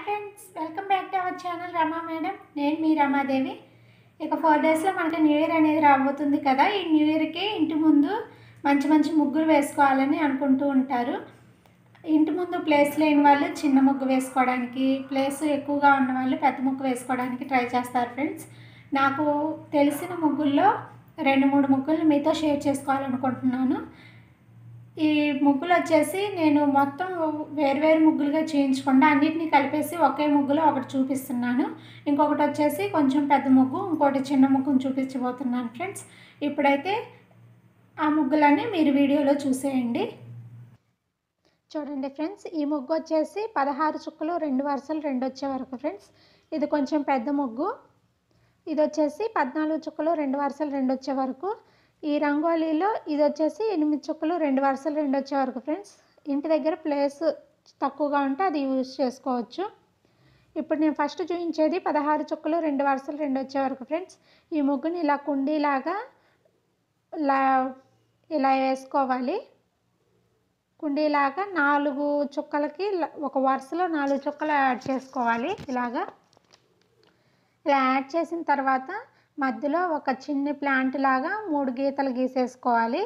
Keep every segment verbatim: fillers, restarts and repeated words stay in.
Friends, welcome back to our channel Rama madam. నేను మీ రమాదేవి. ఇక ఫోర్ డేస్లో మనకి న్యూ ఇయర్ అనేది రాబోతుంది కదా. ఈ న్యూ ఇయర్కి ఇంటి ముందు మంచి మంచి ముగ్గులు వేసుకోవాలని అనుకుంటూ ఉంటారు. ఇంటి ముందు ప్లేస్ లేని వాళ్ళు చిన్న ముగ్గు వేసుకోవడానికి, ప్లేస్ ఎక్కువగా ఉన్న వాళ్ళు పెద్ద ముగ్గు వేసుకోవడానికి ట్రై చేస్తారు ఫ్రెండ్స్. నాకు తెలిసిన ముగ్గుల్లో రెండు మూడు ముగ్గులు మీతో షేర్ చేసుకోవాలనుకుంటున్నాను. ఈ ముగ్గులు వచ్చేసి నేను మొత్తం వేరువేరు ముగ్గులుగా చేయించకుండా అన్నిటినీ కలిపేసి ఒకే ముగ్గులో ఒకటి చూపిస్తున్నాను. ఇంకొకటి వచ్చేసి కొంచెం పెద్ద ముగ్గు, ఇంకోటి చిన్న ముగ్గును చూపించబోతున్నాను ఫ్రెండ్స్. ఇప్పుడైతే ఆ ముగ్గులన్నీ మీరు వీడియోలో చూసేయండి. చూడండి ఫ్రెండ్స్, ఈ ముగ్గు వచ్చేసి పదహారు చుక్కలు రెండు వరుసలు రెండు వచ్చే వరకు ఫ్రెండ్స్. ఇది కొంచెం పెద్ద ముగ్గు. ఇది వచ్చేసి పద్నాలుగు చుక్కలు రెండు వరుసలు రెండు వచ్చే వరకు. ఈ రంగోలీలో ఇది వచ్చేసి ఎనిమిది చుక్కలు రెండు వరుసలు రెండు వచ్చే వరకు ఫ్రెండ్స్. ఇంటి దగ్గర ప్లేస్ తక్కువగా ఉంటే అది యూజ్ చేసుకోవచ్చు. ఇప్పుడు నేను ఫస్ట్ చూపించేది పదహారు చుక్కలు రెండు వరుసలు రెండు వచ్చే వరకు ఫ్రెండ్స్. ఈ ముగ్గుని ఇలా కుండీలాగా ఇలా ఇలా వేసుకోవాలి. కుండీలాగా నాలుగు చుక్కలకి ఒక వరుసలో నాలుగు చుక్కలు యాడ్ చేసుకోవాలి. ఇలాగా ఇలా యాడ్ చేసిన తర్వాత మధ్యలో ఒక చిన్న ప్లాంట్ లాగా మూడు గీతలు గీసేసుకోవాలి.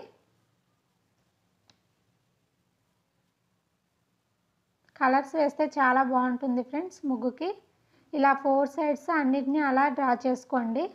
కలర్స్ వేస్తే చాలా బాగుంటుంది ఫ్రెండ్స్ ముగ్గుకి. ఇలా ఫోర్ సైడ్స్ అన్నిటినీ అలా డ్రా చేసుకోండి.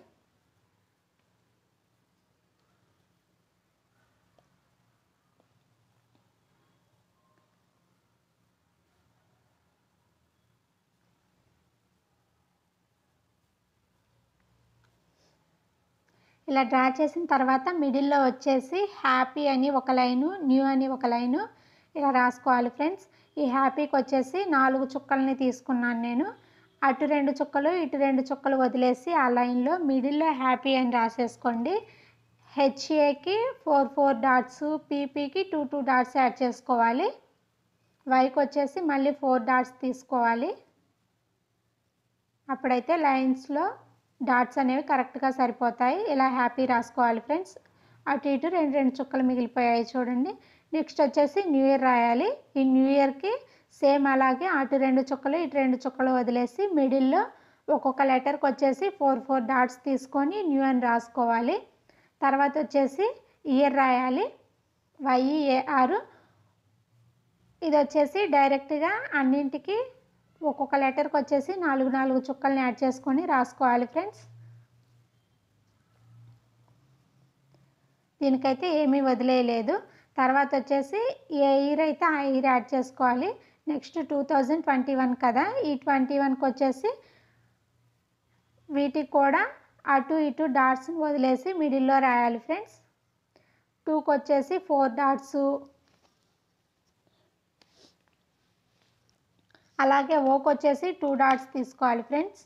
ఇలా డ్రా చేసిన తర్వాత మిడిల్లో వచ్చేసి హ్యాపీ అని ఒక లైను, న్యూ అని ఒక లైను ఇలా రాసుకోవాలి ఫ్రెండ్స్. ఈ హ్యాపీకి వచ్చేసి నాలుగు చుక్కల్ని తీసుకున్నాను నేను. అటు రెండు చుక్కలు ఇటు రెండు చుక్కలు వదిలేసి ఆ లైన్లో మిడిల్లో హ్యాపీ అని రాసేసుకోండి. హెచ్ఏకి ఫోర్ ఫోర్ డాట్స్, పీపీకి టూ టూ డాట్స్ యాడ్ చేసుకోవాలి. వైకి వచ్చేసి మళ్ళీ ఫోర్ డాట్స్ తీసుకోవాలి. అప్పుడైతే లైన్స్లో డాట్స్ అనేవి కరెక్ట్గా సరిపోతాయి. ఇలా హ్యాపీ రాసుకోవాలి ఫ్రెండ్స్. అటు ఇటు రెండు రెండు చుక్కలు మిగిలిపోయాయి చూడండి. నెక్స్ట్ వచ్చేసి న్యూ ఇయర్ రాయాలి. ఈ న్యూ ఇయర్కి సేమ్ అలాగే అటు రెండు చుక్కలు ఇటు రెండు చుక్కలు వదిలేసి మిడిల్లో ఒక్కొక్క లెటర్కి వచ్చేసి ఫోర్ ఫోర్ డాట్స్ తీసుకొని న్యూ అని రాసుకోవాలి. తర్వాత వచ్చేసి ఇయర్ రాయాలి, వైఈఏఆర్. ఇది వచ్చేసి డైరెక్ట్గా అన్నింటికి ఒక్కొక్క లెటర్కి వచ్చేసి నాలుగు నాలుగు చుక్కల్ని యాడ్ చేసుకొని రాసుకోవాలి ఫ్రెండ్స్. దీనికైతే ఏమీ వదిలేయలేదు. తర్వాత వచ్చేసి ఏ ఇయర్ అయితే ఆ ఇయర్ యాడ్ చేసుకోవాలి. Next two thousand twenty one కదా, ఈ ట్వంటీ వన్కి వచ్చేసి వీటికి కూడా అటు ఇటు డాట్స్ని వదిలేసి మిడిల్లో రాయాలి ఫ్రెండ్స్. టూకి వచ్చేసి ఫోర్ డాట్స్, అలాగే ఓకి వచ్చేసి టూ డాట్స్ తీసుకోవాలి ఫ్రెండ్స్.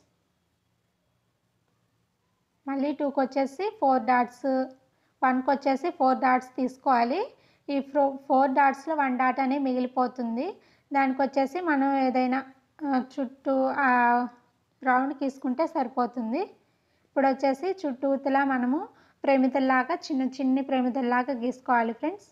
మళ్ళీ టూకి వచ్చేసి ఫోర్ డాట్స్, వన్కి వచ్చేసి ఫోర్ డాట్స్ తీసుకోవాలి. ఈ ఫో ఫోర్ డాట్స్లో వన్ డాట్ అనేది మిగిలిపోతుంది. దానికి వచ్చేసి మనం ఏదైనా చుట్టూ రౌండ్ తీసుకుంటే సరిపోతుంది. ఇప్పుడు వచ్చేసి చుట్టూతలా మనము ప్రమిదల్లాగా చిన్న చిన్న ప్రమిదల్లాగా గీసుకోవాలి ఫ్రెండ్స్.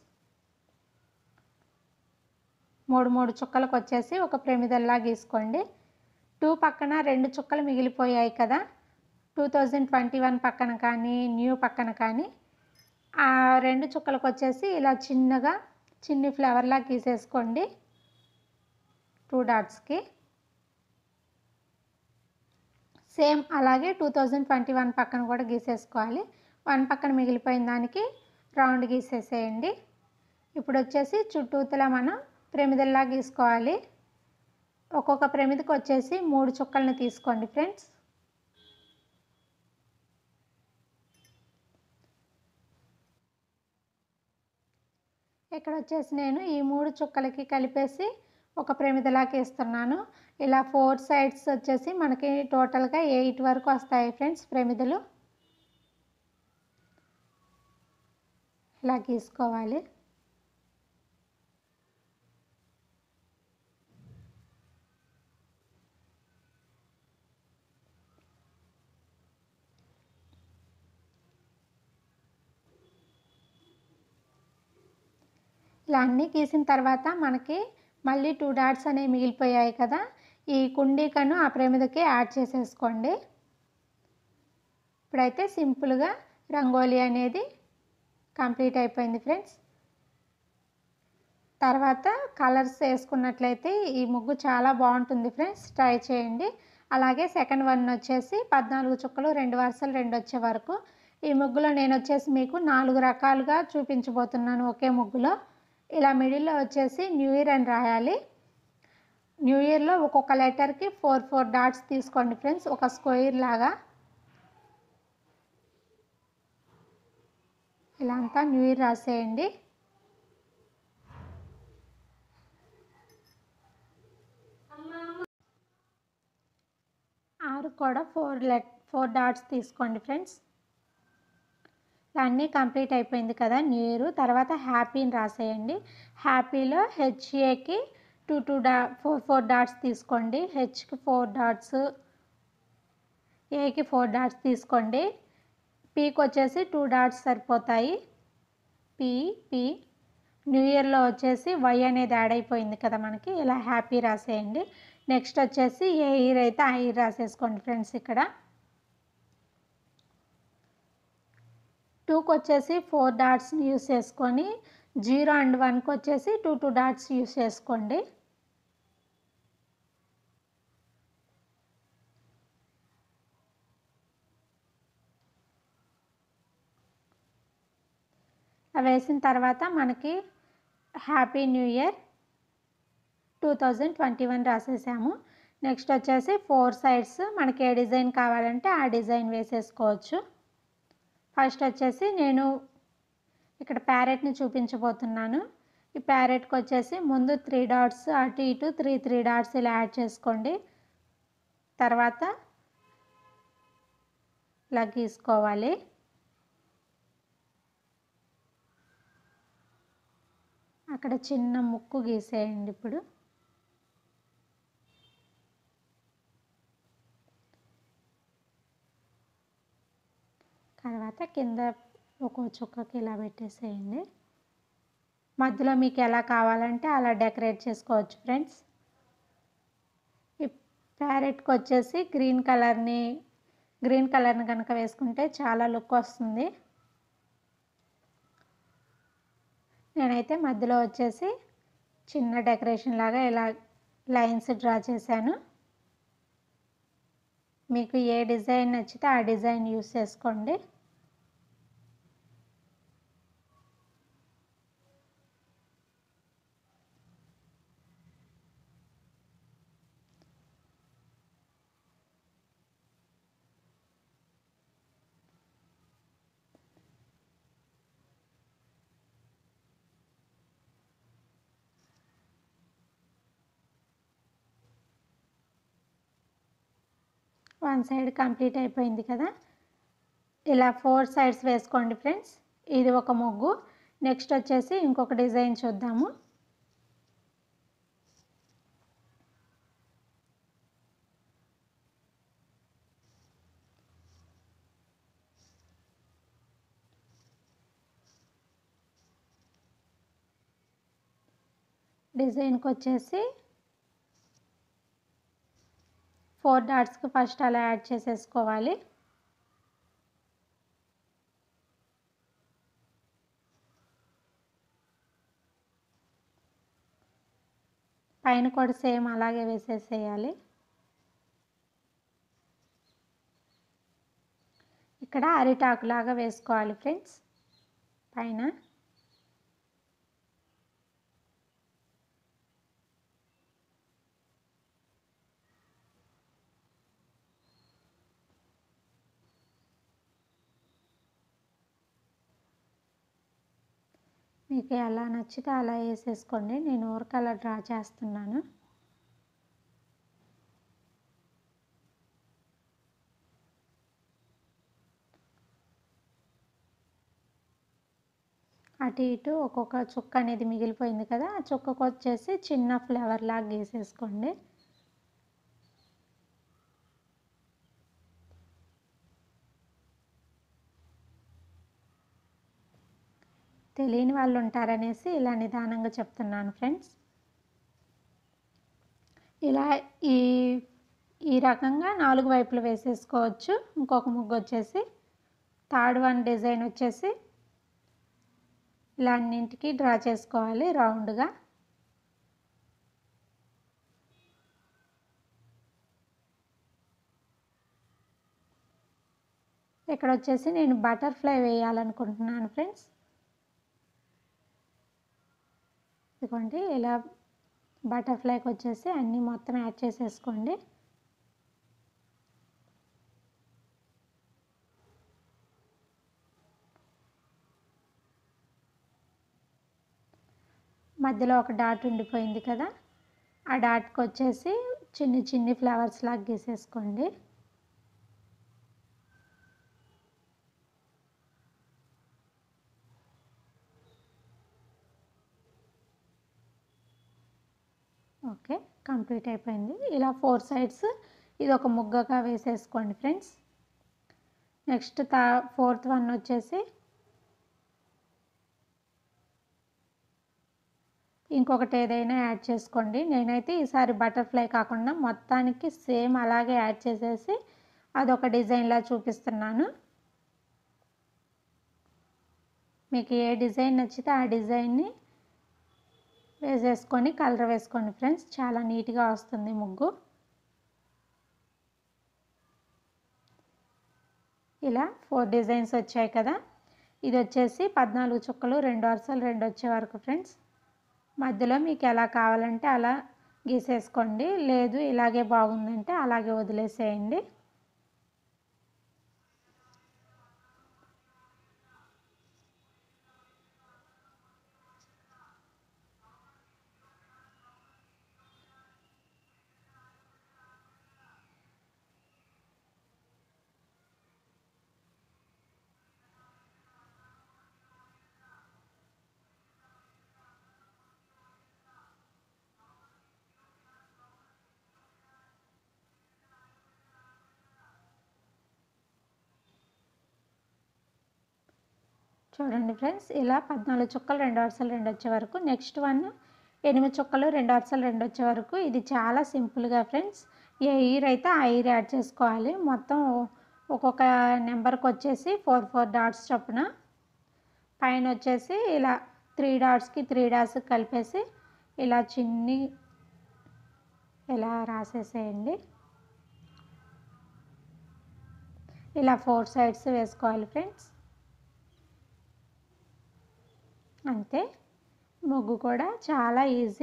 మూడు మూడు చుక్కలకు వచ్చేసి ఒక ప్రమిదల్లా గీసుకోండి. టూ పక్కన రెండు చుక్కలు మిగిలిపోయాయి కదా, టూ థౌజండ్ ట్వంటీ వన్ పక్కన కానీ న్యూ పక్కన కానీ ఆ రెండు చుక్కలకు వచ్చేసి ఇలా చిన్నగా చిన్ని ఫ్లవర్లా గీసేసుకోండి టూ డాట్స్కి. సేమ్ అలాగే టూ థౌజండ్ ట్వంటీ వన్ పక్కన కూడా గీసేసుకోవాలి. వన్ పక్కన మిగిలిపోయిన దానికి రౌండ్ గీసేసేయండి. ఇప్పుడు వచ్చేసి చుట్టూతలా మనం ప్రమిదల్లా గీసుకోవాలి. ఒక్కొక్క ప్రమిదకి వచ్చేసి మూడు చుక్కల్ని తీసుకోండి ఫ్రెండ్స్. ఇక్కడ వచ్చేసి నేను ఈ మూడు చుక్కలకి కలిపేసి ఒక ప్రమిదలా గీస్తున్నాను. ఇలా ఫోర్ సైడ్స్ వచ్చేసి మనకి టోటల్గా ఎయిట్ వరకు వస్తాయి ఫ్రెండ్స్ ప్రమిదలు. ఇలా గీసుకోవాలి. ఇలా అన్నీ గీసిన తర్వాత మనకి మళ్ళీ టూ డాట్స్ అనేవి మిగిలిపోయాయి కదా, ఈ కుండీకను ఆ ప్రమిదకి యాడ్ చేసేసుకోండి. ఇప్పుడైతే సింపుల్గా రంగోలీ అనేది కంప్లీట్ అయిపోయింది ఫ్రెండ్స్. తర్వాత కలర్స్ వేసుకున్నట్లయితే ఈ ముగ్గు చాలా బాగుంటుంది ఫ్రెండ్స్, ట్రై చేయండి. అలాగే సెకండ్ వన్ వచ్చేసి పద్నాలుగు చుక్కలు రెండు వరుసలు రెండు వచ్చే వరకు. ఈ ముగ్గులో నేను వచ్చేసి మీకు నాలుగు రకాలుగా చూపించబోతున్నాను ఒకే ముగ్గులో. ఇలా మిడిల్లో వచ్చేసి న్యూ ఇయర్ అని రాయాలి. న్యూ ఇయర్లో ఒక్కొక్క లెటర్కి ఫోర్ ఫోర్ డాట్స్ తీసుకోండి ఫ్రెండ్స్, ఒక స్క్వేర్ లాగా. ఇలా అంతా న్యూ ఇయర్ రాసేయండి. ఆరు కూడా ఫోర్ లెట్ ఫోర్ డాట్స్ తీసుకోండి ఫ్రెండ్స్. అన్నీ కంప్లీట్ అయిపోయింది కదా న్యూ ఇయర్. తర్వాత హ్యాపీని రాసేయండి. హ్యాపీలో హెచ్ఏకి టూ టూ డా ఫోర్ ఫోర్ డాట్స్ తీసుకోండి. హెచ్కి ఫోర్ డాట్స్, ఏకి ఫోర్ డాట్స్ తీసుకోండి. పీకి వచ్చేసి టూ డాట్స్ సరిపోతాయి. పీ పీ న్యూ ఇయర్లో వచ్చేసి వై అనేది యాడ్ అయిపోయింది కదా మనకి. ఇలా హ్యాపీ రాసేయండి. నెక్స్ట్ వచ్చేసి ఏ ఇయర్ అయితే ఆ ఇయర్ రాసేసుకోండి ఫ్రెండ్స్. ఇక్కడ టూకి వచ్చేసి ఫోర్ డాట్స్ని యూస్ చేసుకొని జీరో అండ్ వన్కి వచ్చేసి టూ టూ డాట్స్ యూస్ చేసుకోండి. వేసిన తర్వాత మనకి happy new year two thousand twenty one రాసేసాము. నెక్స్ట్ వచ్చేసి ఫోర్ సైడ్స్ మనకి ఏ డిజైన్ కావాలంటే ఆ డిజైన్ వేసేసుకోవచ్చు. ఫస్ట్ వచ్చేసి నేను ఇక్కడ ప్యారెట్ని చూపించబోతున్నాను. ఈ ప్యారెట్కి వచ్చేసి ముందు త్రీ డాట్స్ అటు ఇటు త్రీ త్రీ డాట్స్ ఇలా యాడ్ చేసుకోండి. తర్వాత ఇలా గీసుకోవాలి. అక్కడ చిన్న ముక్కు గీసేయండి. ఇప్పుడు తర్వాత కింద ఒక్కో చుక్కకి ఇలా పెట్టేసేయండి. మధ్యలో మీకు ఎలా కావాలంటే అలా డెకరేట్ చేసుకోవచ్చు ఫ్రెండ్స్. ఈ ప్యారెట్కి వచ్చేసి గ్రీన్ కలర్ని గ్రీన్ కలర్ని కనుక వేసుకుంటే చాలా లుక్ వస్తుంది. నేనైతే మధ్యలో వచ్చేసి చిన్న డెకరేషన్ లాగా ఇలా లైన్స్ డ్రా చేశాను. మీకు ఏ డిజైన్ నచ్చితే ఆ డిజైన్ యూస్ చేసుకోండి. వన్ సైడ్ కంప్లీట్ అయిపోయింది కదా. ఇలా ఫోర్ సైడ్స్ వేసుకోండి ఫ్రెండ్స్. ఇది ఒక ముగ్గు. నెక్స్ట్ వచ్చేసి ఇంకొక డిజైన్ చూద్దాము. డిజైన్కి వచ్చేసి ఫోర్ డాట్స్కి ఫస్ట్ అలా యాడ్ చేసేసుకోవాలి. పైన కూడా సేమ్ అలాగే వేసేసేయాలి. ఇక్కడ అరిటాకు లాగా వేసుకోవాలి ఫ్రెండ్స్ పైన. మీకు ఎలా నచ్చితే అలా వేసేసుకోండి. నేను ఊరికే అలా డ్రా చేస్తున్నాను. అటు ఇటు ఒక్కొక్క చుక్క అనేది మిగిలిపోయింది కదా, ఆ చుక్కకు వచ్చేసి చిన్న ఫ్లవర్ లాగా గీసేసుకోండి. తెలియని వాళ్ళు ఉంటారనేసి ఇలా నిదానంగా చెప్తున్నాను ఫ్రెండ్స్. ఇలా ఈ ఈ రకంగా నాలుగు వైపులు వేసేసుకోవచ్చు. ఇంకొక ముగ్గు వచ్చేసి థర్డ్ వన్ డిజైన్ వచ్చేసి ఇలా అన్నింటికి డ్రా చేసుకోవాలి రౌండ్గా. ఇక్కడ వచ్చేసి నేను బటర్ఫ్లై వేయాలనుకుంటున్నాను ఫ్రెండ్స్. ఇదిగోండి ఇలా బటర్ఫ్లైకి వచ్చేసి అన్నీ మొత్తం యాడ్ చేసేసుకోండి. మధ్యలో ఒక డాట్ ఉండిపోయింది కదా, ఆ డాట్కి వచ్చేసి చిన్ని చిన్ని ఫ్లవర్స్ లాగా గీసేసుకోండి. ఓకే, కంప్లీట్ అయిపోయింది. ఇలా ఫోర్ సైడ్స్ ఇది ఒక ముగ్గగా వేసేసుకోండి ఫ్రెండ్స్. నెక్స్ట్ తా ఫోర్త్ వన్ వచ్చేసి ఇంకొకటి ఏదైనా యాడ్ చేసుకోండి. నేనైతే ఈసారి బటర్ఫ్లై కాకుండా మొత్తానికి సేమ్ అలాగే యాడ్ చేసేసి అదొక డిజైన్లా చూపిస్తున్నాను. మీకు ఏ డిజైన్ నచ్చితే ఆ డిజైన్ని వేసేసుకొని కలర్ వేసుకోండి ఫ్రెండ్స్. చాలా నీట్గా వస్తుంది ముగ్గు. ఇలా ఫోర్ డిజైన్స్ వచ్చాయి కదా. ఇది వచ్చేసి పద్నాలుగు చుక్కలు రెండు వరుసలు రెండు వచ్చే వరకు ఫ్రెండ్స్. మధ్యలో మీకు ఎలా కావాలంటే అలా గీసేసుకోండి, లేదు ఇలాగే బాగుందంటే అలాగే వదిలేసేయండి. చూడండి ఫ్రెండ్స్, ఇలా పద్నాలుగు చుక్కలు రెండు వరుసలు రెండు వచ్చే వరకు. నెక్స్ట్ వన్ ఎనిమిది చుక్కలు రెండు వరుసలు రెండు వచ్చే వరకు. ఇది చాలా సింపుల్గా ఫ్రెండ్స్. ఏ ఇయర్ అయితే ఆ ఇయర్ యాడ్ చేసుకోవాలి. మొత్తం ఒక్కొక్క నెంబర్కి వచ్చేసి ఫోర్ ఫోర్ డాట్స్ చొప్పున. పైన వచ్చేసి ఇలా త్రీ డాట్స్కి త్రీ డాట్స్ కలిపేసి ఇలా చిన్ని ఇలా రాసేసేయండి. ఇలా ఫోర్ సైడ్స్ వేసుకోవాలి ఫ్రెండ్స్. అంతే, ముగ్గు కూడా చాలా ఈజీ.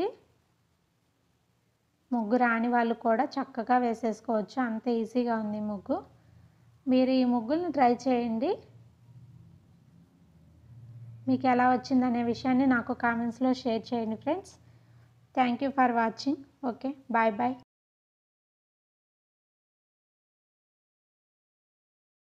ముగ్గు రాని వాళ్ళు కూడా చక్కగా వేసేసుకోవచ్చు, అంత ఈజీగా ఉంది ముగ్గు. మీరు ఈ ముగ్గులను ట్రై చేయండి. మీకు ఎలా వచ్చిందనే విషయాన్ని నాకు కామెంట్స్లో షేర్ చేయండి friends. Thank you for watching. Okay, bye bye.